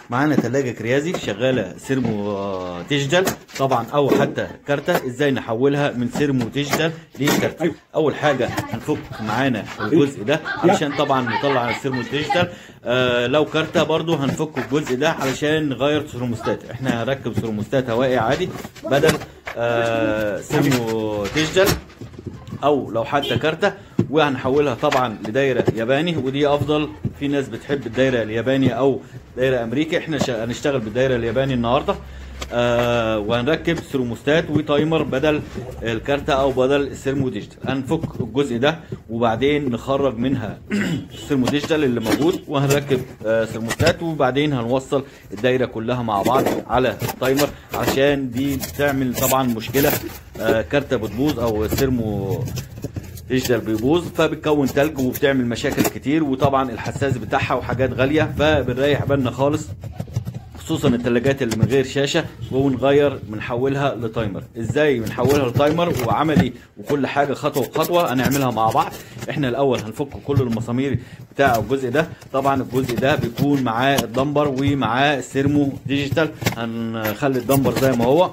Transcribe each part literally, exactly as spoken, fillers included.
معانا تلاجة كريازي شغالة سيرمو ديجيتال طبعا، او حتى كارتة. ازاي نحولها من سيرمو ديجيتال لكارتة؟ اول حاجة هنفك معانا الجزء ده علشان طبعا نطلع السيرمو ديجيتال. آه لو كارتة برضو هنفك الجزء ده علشان نغير ثرموستات. احنا هنركب ثرموستات هوائي عادي بدل آه سيرمو ديجيتال، او لو حتى كارتة، وهنحولها طبعا لدايره ياباني، ودي افضل. في ناس بتحب الدايره الياباني او دايره امريكي. احنا هنشتغل بالدايره الياباني النهارده. آه وهنركب ثرموستات وتايمر بدل الكارتة او بدل السيرمو ديجيتال. هنفك الجزء ده وبعدين نخرج منها السيرمو ديجيتال اللي موجود، وهنركب آه ثرموستات، وبعدين هنوصل الدايره كلها مع بعض على التايمر، عشان دي بتعمل طبعا مشكله. آه كارتة بتبوظ او السيرمو ديجيتال بيبوظ، فبتكون تلج وبتعمل مشاكل كتير، وطبعا الحساس بتاعها وحاجات غاليه، فبنريح بالنا خالص، خصوصا الثلاجات اللي من غير شاشه. ونغير بنحولها لتايمر. ازاي بنحولها لتايمر وعملي وكل حاجه خطوه بخطوه هنعملها مع بعض. احنا الاول هنفك كل المسامير بتاع الجزء ده. طبعا الجزء ده بيكون معاه الدمبر ومعاه السيرمو ديجيتال. هنخلي الدمبر زي ما هو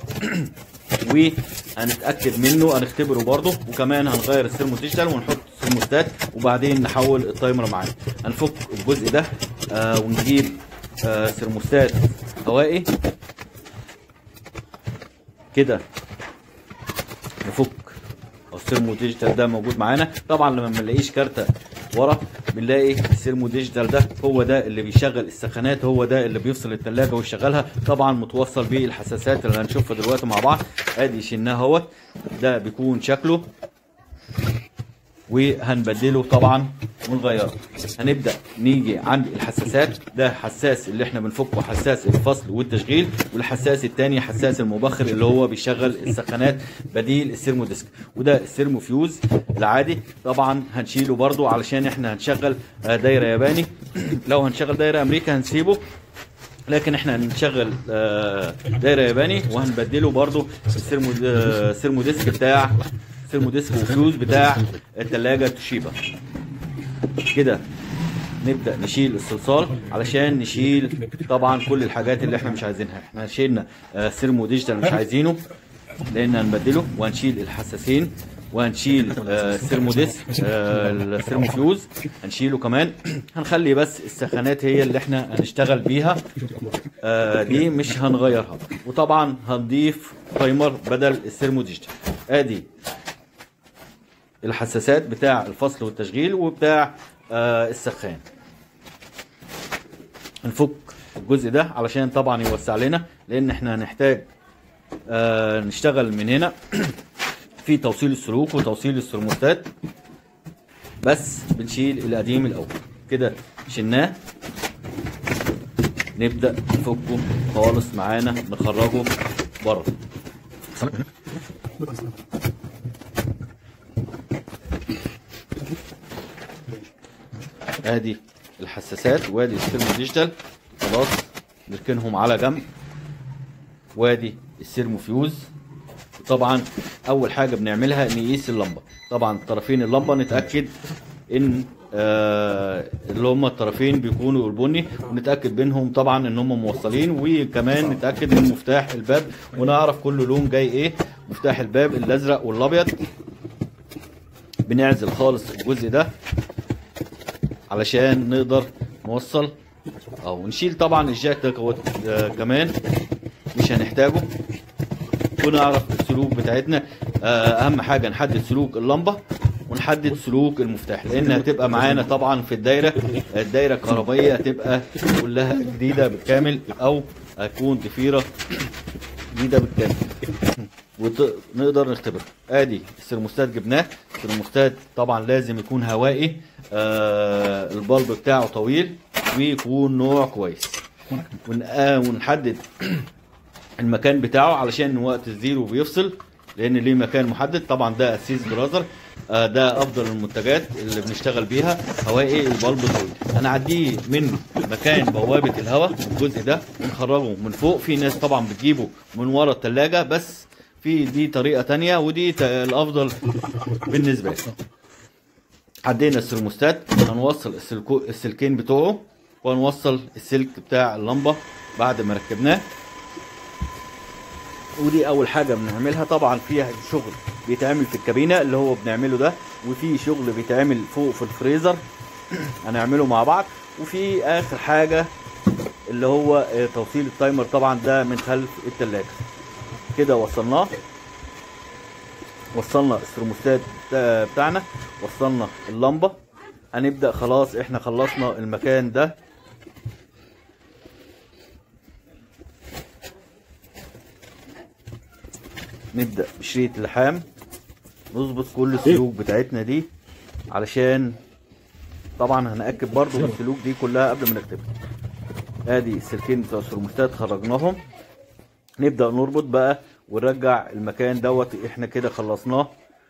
وهنتاكد منه، هنختبره برضه، وكمان هنغير السيرمو ديجيتال ونحط ثرموستات، وبعدين نحول التايمر معانا. هنفك الجزء ده آه ونجيب آه ثرموستات هوائي كده، نفك السيرمو ديجيتال ده موجود معانا. طبعا لما ما نلاقيش كارتة ورا بنلاقي السيرمو ديجيتال ده هو ده اللي بيشغل السخانات، هو ده اللي بيفصل الثلاجه ويشغلها. طبعا متوصل بالحساسات اللي هنشوفها دلوقتي مع بعض. ادي شلناه اهوت، ده بيكون شكله، وهنبدله طبعا ونغيره. هنبدا نيجي عند الحساسات. ده حساس اللي احنا بنفكه، حساس الفصل والتشغيل، والحساس الثاني حساس المبخر اللي هو بيشغل السخانات بديل السيرمو ديسك. وده السيرمو فيوز العادي. طبعا هنشيله برضو علشان احنا هنشغل دايره ياباني. لو هنشغل دايره امريكا هنسيبه، لكن احنا هنشغل دايره ياباني، وهنبدله برضو السيرمو السيرمو ديسك بتاع سيرمو ديسك وفيوز بتاع الثلاجه توشيبا. كده نبدا نشيل الصلصال علشان نشيل طبعا كل الحاجات اللي احنا مش عايزينها. احنا شيلنا سيرمو ديجيتال مش عايزينه لان هنبدله، وهنشيل الحساسين، وهنشيل السيرمو ديسك السيرمو فيوز هنشيله كمان. هنخلي بس السخانات هي اللي احنا هنشتغل بيها، دي مش هنغيرها. وطبعا هنضيف تايمر بدل السيرمو ديجيتال. ادي الحساسات بتاع الفصل والتشغيل وبتاع آه السخان. نفك الجزء ده علشان طبعا يوسع لنا، لان احنا هنحتاج آه نشتغل من هنا في توصيل السلوك وتوصيل الثرموستات. بس بنشيل القديم الاول. كده شلناه، نبدا نفكه خالص معانا، نخرجه بره. ادي الحساسات وادي السيرمو ديجيتال، خلاص نركنهم على جنب. وادي السيرمو فيوز. طبعا اول حاجه بنعملها نقيس اللمبه. طبعا طرفين اللمبه نتاكد ان آه اللي هم الطرفين بيكونوا البني، ونتاكد بينهم طبعا ان هم موصلين، وكمان نتاكد من مفتاح الباب ونعرف كل لون جاي ايه. مفتاح الباب الازرق والابيض. بنعزل خالص الجزء ده علشان نقدر نوصل او نشيل طبعا الجاك ده آه كمان مش هنحتاجه، ونعرف السلوك بتاعتنا. آه اهم حاجه نحدد سلوك اللمبه ونحدد سلوك المفتاح، لان هتبقى معانا طبعا في الدايره الدايره الكهربائيه هتبقى كلها جديده بالكامل، او هتكون ضفيره جديده بالكامل، ونقدر نختبر. ادي الثرموستات جبناه. الثرموستات طبعا لازم يكون هوائي، آه البلب بتاعه طويل، ويكون نوع كويس. ونحدد المكان بتاعه علشان وقت الزيرو بيفصل، لان ليه مكان محدد. طبعا ده اسيس براذر، آه ده افضل المنتجات اللي بنشتغل بيها هوائي البلب طويل. هنعديه من مكان بوابه الهواء الجزء ده ونخرجه من فوق. في ناس طبعا بتجيبه من ورا الثلاجه، بس في دي طريقه تانية ودي الافضل بالنسبه لي. عدينا الثرموستات، هنوصل السلكين بتوعه، وهنوصل السلك بتاع اللمبه بعد ما ركبناه. ودي اول حاجه بنعملها. طبعا فيها شغل بيتعمل في الكابينه اللي هو بنعمله ده، وفي شغل بيتعمل فوق في الفريزر هنعمله مع بعض، وفي اخر حاجه اللي هو توصيل التايمر طبعا ده من خلف التلاجة. كده وصلناه، وصلنا الثرموستات بتاعنا، وصلنا اللمبه. هنبدا خلاص، احنا خلصنا المكان ده. نبدا بشريط اللحام، نظبط كل السلوك بتاعتنا دي علشان طبعا هنأكد برضو السلوك دي كلها قبل ما نكتبها. ادي السلكين بتوع الثرموستات خرجناهم. نبدا نربط بقى ونرجع المكان دوت. احنا كده خلصناه،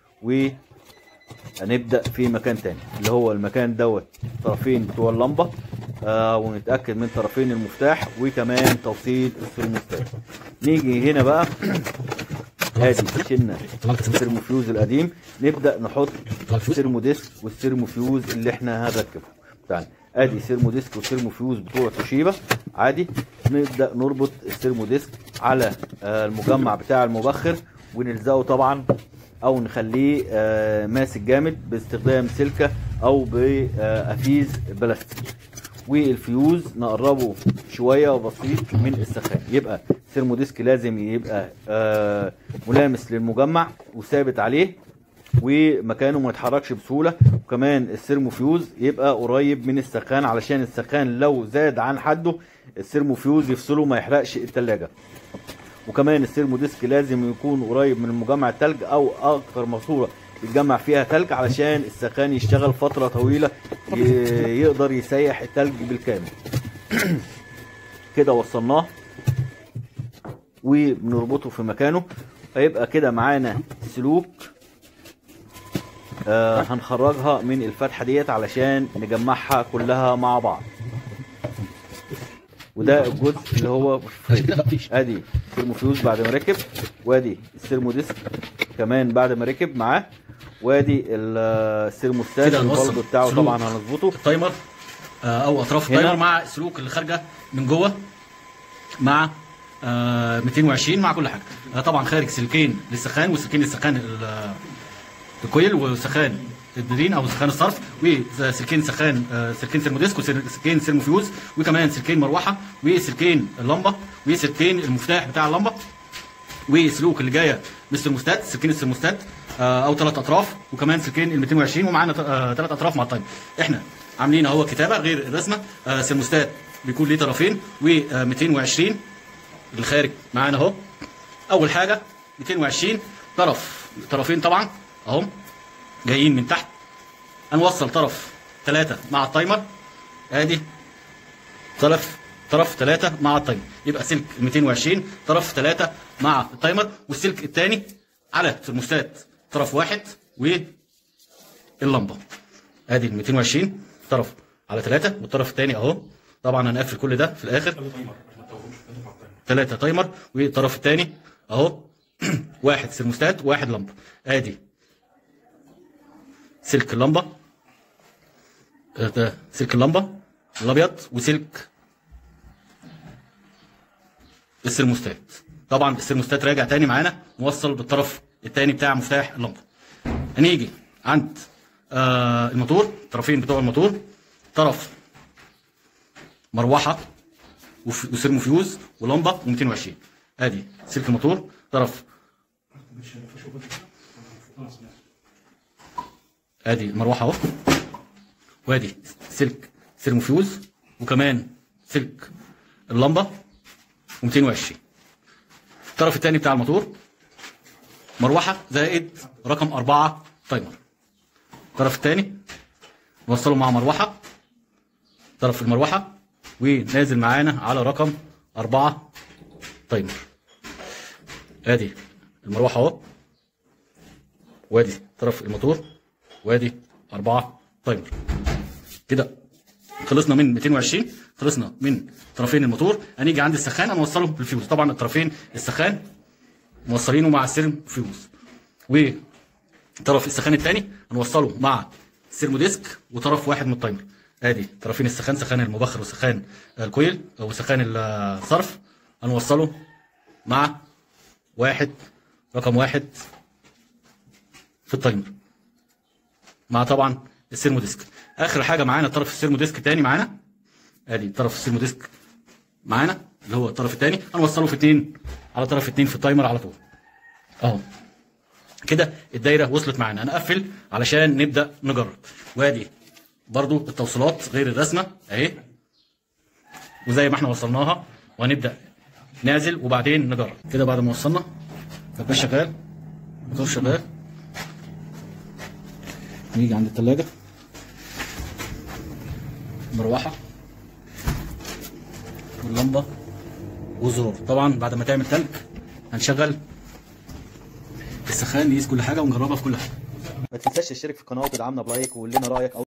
وهنبدا في مكان تاني اللي هو المكان دوت طرفين بتوع اللمبه، آه ونتاكد من طرفين المفتاح، وكمان توصيل الثرموستات. نيجي هنا بقى ادي شلنا الثرموفيوز القديم، نبدا نحط الثرمو ديسك والثرموفيوز اللي احنا هنركبه بتاعنا. ادي ثرمو ديسك والثرموفيوز بتوع توشيبا عادي. نبدا نربط الثرمو ديسك على المجمع بتاع المبخر ونلزقه طبعا، او نخليه ماسك جامد باستخدام سلكه او بافيز بلاستيك. والفيوز نقربه شويه وبسيط من السخان. يبقى الثرمو ديسك لازم يبقى ملامس للمجمع وثابت عليه ومكانه ما يتحركش بسهوله، وكمان الثرموفيوز يبقى قريب من السخان علشان السخان لو زاد عن حده الثرموفيوز يفصله ما يحرقش التلاجة. وكمان الثرمو ديسك لازم يكون قريب من مجمع التلج او اكتر ماسوره يتجمع فيها تلج علشان السخان يشتغل فتره طويله يقدر يسيح التلج بالكامل. كده وصلناه وبنربطه في مكانه. هيبقى كده معانا سلوك آه هنخرجها من الفتحه ديت علشان نجمعها كلها مع بعض. وده الجزء اللي هو ادي الثرموفيوز بعد ما ركب، وادي الثرمو ديسك كمان بعد ما ركب معاه، وادي الثرموستات البلد بتاعه طبعا هنظبطه. التايمر او اطراف التايمر مع السلوك اللي خارجه من جوه مع آه مئتين وعشرين مع كل حاجه. آه طبعا خارج سلكين للسخان وسلكين للسخان الكويل وسخان الدرين او سخان الصرف، وسلكين سخان آه سلكين ثرموديسك وسلكين ثرموفيوز، وكمان سلكين مروحه وسلكين اللمبه وسلكين المفتاح بتاع اللمبه، والسلوك اللي جايه من الثرموستات سلكين الثرموستات آه او ثلاث اطراف، وكمان سلكين ال مئتين وعشرين، ومعانا ثلاث آه اطراف مع التايمر. احنا عاملين اهو كتابه غير الرسمه. آه ثرموستات بيكون ليه طرفين و220 اللي خارج معانا اهو. اول حاجه مئتين وعشرين طرف طرفين طبعا اهم جايين من تحت. هنوصل طرف ثلاثة مع التايمر، ادي طرف طرف ثلاثة مع التايمر، يبقى سلك مئتين وعشرين طرف ثلاثة مع التايمر، والسلك الثاني على الثرموستات طرف واحد واللمبه. ادي ال مئتين وعشرين طرف على ثلاثة، والطرف الثاني اهو. طبعا هنقفل كل ده في الاخر. ثلاثة تايمر والطرف الثاني اهو واحد ثرموستات واحد لمبه. ادي سلك اللمبه، ده سلك اللمبه الابيض، وسلك الثرموستات. طبعا الثرموستات راجع تاني معانا موصل بالطرف الثاني بتاع مفتاح اللمبه. هنيجي عند آه الموتور، الطرفين بتوع الموتور، طرف مروحه وثرموفيوز ولمبه و220. ادي سلك الموتور طرف، ادي المروحه اهو، وادي سلك ثرموفيوز وكمان سلك اللمبه و220. الطرف الثاني بتاع الموتور مروحه زائد رقم أربعة تايمر. الطرف الثاني نوصله مع مروحه، طرف المروحه ونازل معانا على رقم أربعة تايمر. ادي المروحه اهو، وادي طرف الموتور، وادي أربعة تايمر. كده خلصنا من مئتين وعشرين، خلصنا من طرفين الموتور. هنيجي عند السخان هنوصله بالفيوز. طبعا الطرفين السخان موصلينه مع الثرموفيوز، وطرف السخان الثاني هنوصله مع الثرموديسك وطرف واحد من التايمر. ادي طرفين السخان، سخان المبخر وسخان الكويل وسخان الصرف، هنوصله مع واحد رقم واحد في التايمر مع طبعا السيرمو ديسك. اخر حاجه معانا طرف السيرمو ديسك تاني معانا، ادي طرف السيرمو ديسك معانا اللي هو الطرف الثاني، هنوصله في اتنين على طرف اتنين في التايمر على طول اهو كده. الدايره وصلت معانا، هنقفل علشان نبدا نجرب. وادي برضو التوصيلات غير الرسمه اهي، وزي ما احنا وصلناها، وهنبدا نعزل وبعدين نجرب كده. بعد ما وصلنا الباب شغال، الموتور شغال، نيجي عند الثلاجه، مروحه واللمبه والزرار. طبعا بعد ما تعمل تلج هنشغل السخان، نقيس كل حاجه ونجربها في كل حاجه. ما تنساش تشترك في القناه وتدعمنا بلايك وقول لنا رايك.